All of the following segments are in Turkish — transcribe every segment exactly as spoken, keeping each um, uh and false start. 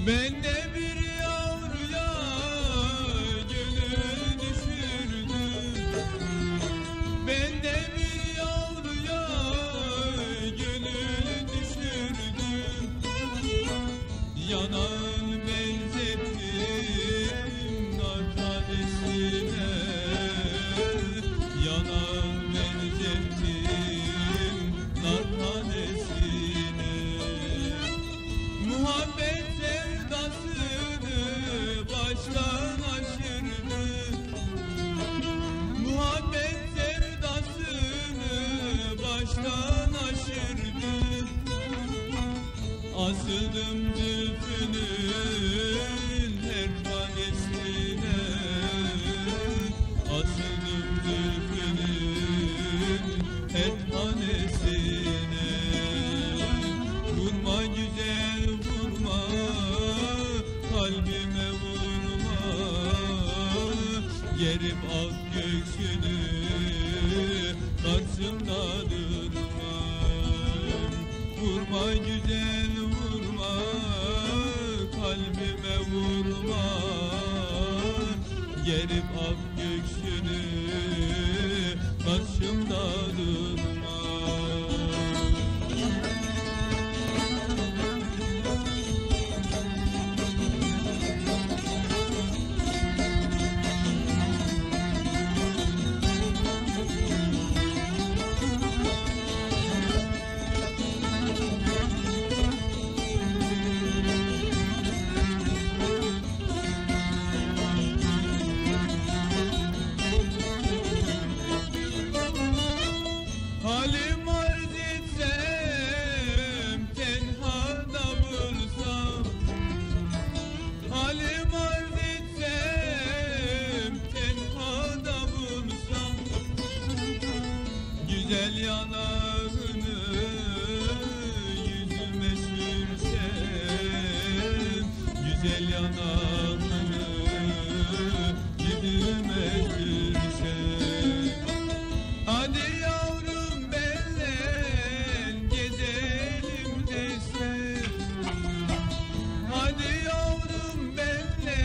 Ben de bir yavruya gönül düşürdüm. Ben de bir yavruya gönül düşürdüm. Yanan benzettim nar tanesine. Yanan benzettim nar tanesine. Muhabbet sevdasını baştan aşırdı. Muhabbet sevdasını baştan aşırdı. Asıldım zülfünün her tanesine. Asıldım zülfünün her tanesine. Vurma güzel vurma, kalbime vurma. Yerim ak göğsünü, karşımda durma. Vurma güzel vurma, kalbime vurma. Yerim ak göğsünü, karşımda durma. Halim arz etsem, tenhada bulsam. Halim arz etsem, tenhada bulsam. Güzel yanağını yüzüme sürsem. Güzel yanağını yüzüme sürsem. Hadi yavrum benle gezelim desem. Hadi yavrum benle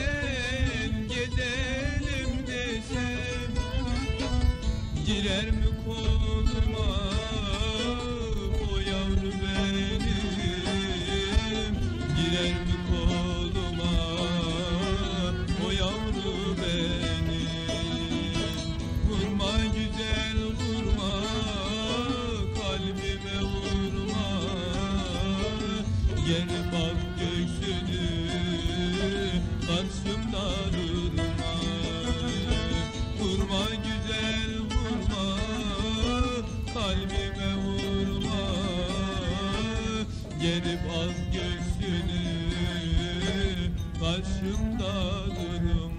gezelim desem. Girer mi koluma o yavru benim? Girer mi koluma o yavru benim? Vurma güzel vurma, kalbime vurma. Geri bak göğsünü, karşımda durma. Vurma güzel vurma, kalbime vurma. Geri bak göğsünü, karşımda durma.